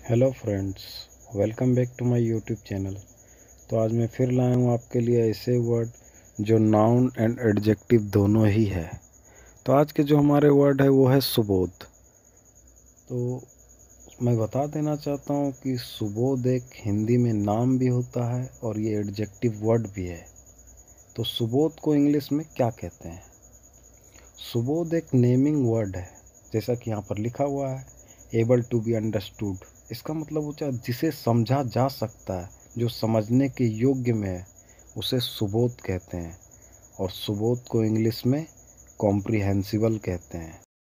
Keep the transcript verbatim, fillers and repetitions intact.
Hello friends, welcome back to my YouTube channel. तो आज मैं फिर लाया हूँ आपके लिए ऐसे वर्ड जो नाउन एंड एडजेक्टिव दोनों ही है। तो आज के जो हमारे वर्ड है वो है सुबोध। तो मैं बता देना चाहता हूँ कि सुबोध एक हिंदी में नाम भी होता है और ये एडजेक्टिव वर्ड भी है। तो सुबोध को इंग्लिश में क्या कहते हैं? सुबोध एक नेमिंग वर्ड है, जैसा कि यहाँ पर लिखा हुआ है, एबल टू बी अंडरस्टूड। इसका मतलब होता है जिसे समझा जा सकता है, जो समझने के योग्य में है, उसे सुबोध कहते हैं। और सुबोध को इंग्लिश में कॉम्प्रिहेंसिबल कहते हैं।